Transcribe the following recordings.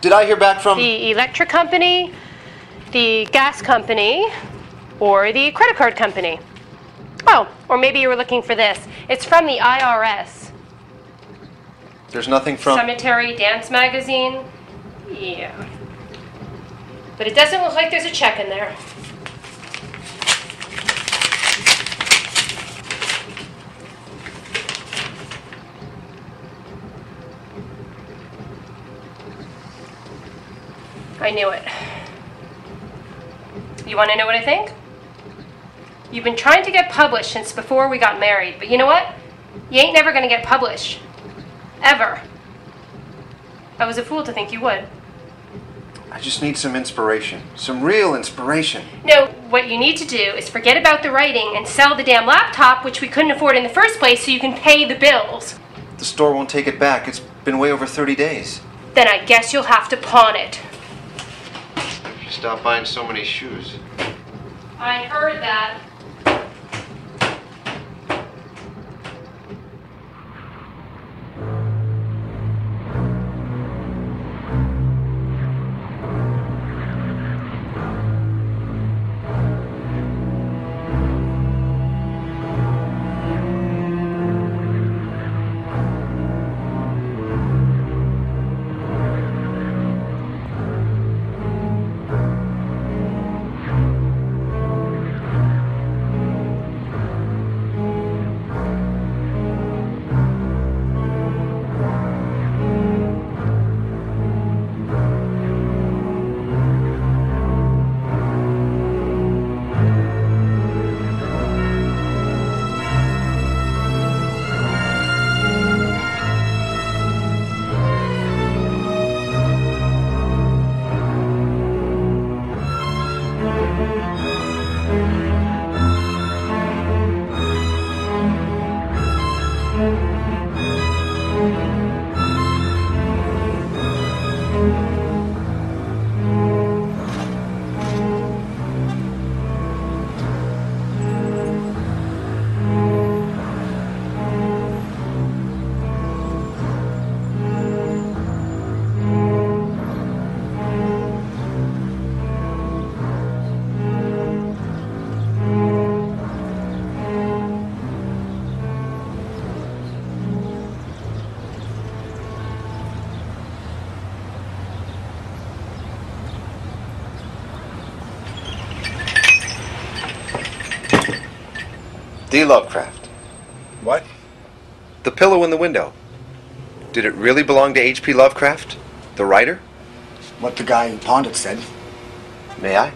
Did I hear back from... The electric company, the gas company, or the credit card company? Oh, or maybe you were looking for this. It's from the IRS. There's nothing from... Cemetery Dance Magazine? Yeah. But it doesn't look like there's a check in there. I knew it. You want to know what I think? You've been trying to get published since before we got married, but you know what? You ain't never going to get published. Ever. I was a fool to think you would. I just need some inspiration. Some real inspiration. No, what you need to do is forget about the writing and sell the damn laptop, which we couldn't afford in the first place, so you can pay the bills. The store won't take it back. It's been way over 30 days. Then I guess you'll have to pawn it. Stop buying so many shoes. I heard that. D. Lovecraft. What? The pillow in the window. Did it really belong to H.P. Lovecraft, the writer? What the guy who pawned it said. May I?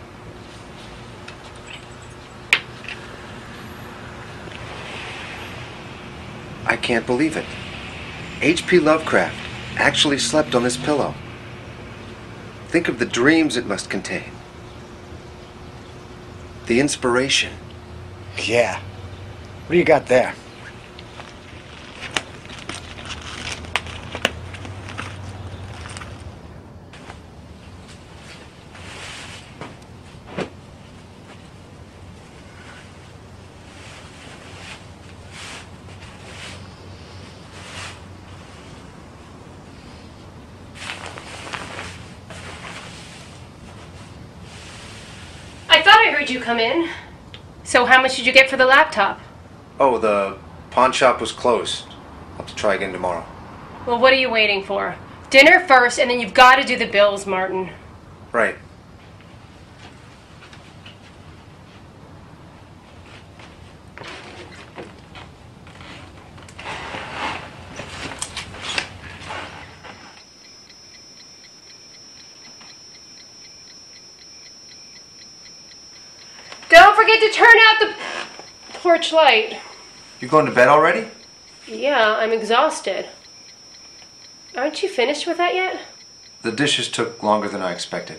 I can't believe it. H.P. Lovecraft actually slept on this pillow. Think of the dreams it must contain. The inspiration. Yeah. What do you got there? I thought I heard you come in. So how much did you get for the laptop? Oh, the pawn shop was closed. I'll have to try again tomorrow. Well, what are you waiting for? Dinner first, and then you've got to do the bills, Martin. Right. Don't forget to turn out the porch light. You going to bed already? Yeah, I'm exhausted. Aren't you finished with that yet? The dishes took longer than I expected.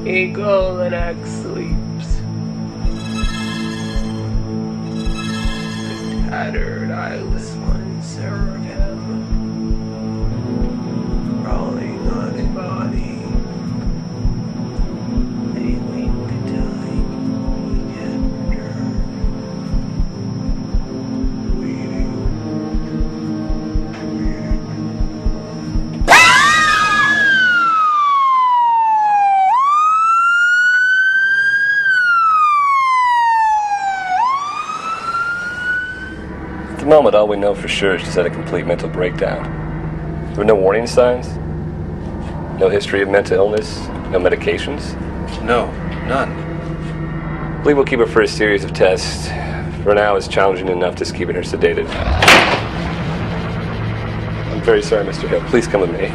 Eagle and X sleeps. The tattered, eyeless one, seraphim, crawling on a body. They wait the time after, waiting. At the moment, all we know for sure is she's had a complete mental breakdown. There were no warning signs, no history of mental illness, no medications. No, none. I believe we'll keep her for a series of tests. For now, it's challenging enough just keeping her sedated. I'm very sorry, Mr. Hale. Please come with me.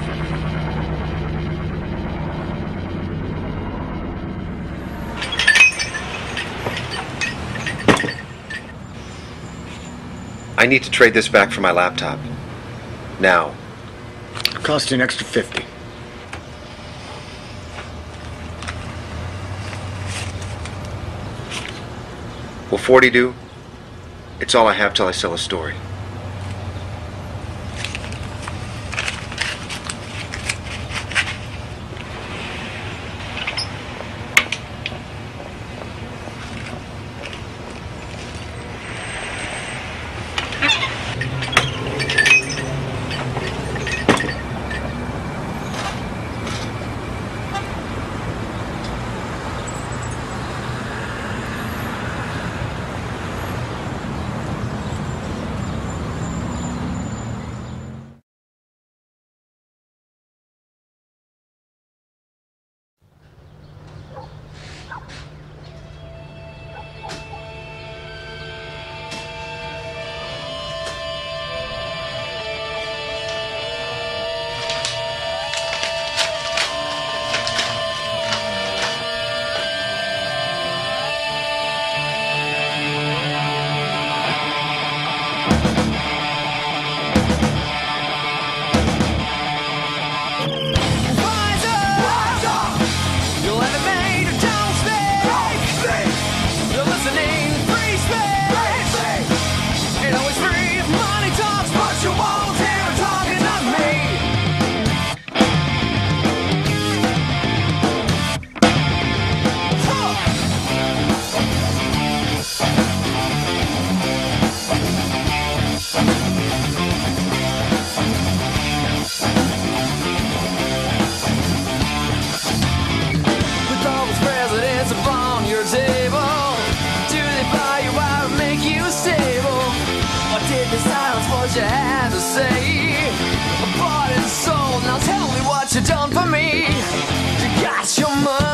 I need to trade this back for my laptop. Now. Cost you an extra 50. Will 40 do? It's all I have till I sell a story. You had to say, bought and sold. Now tell me what you done for me. You got your money.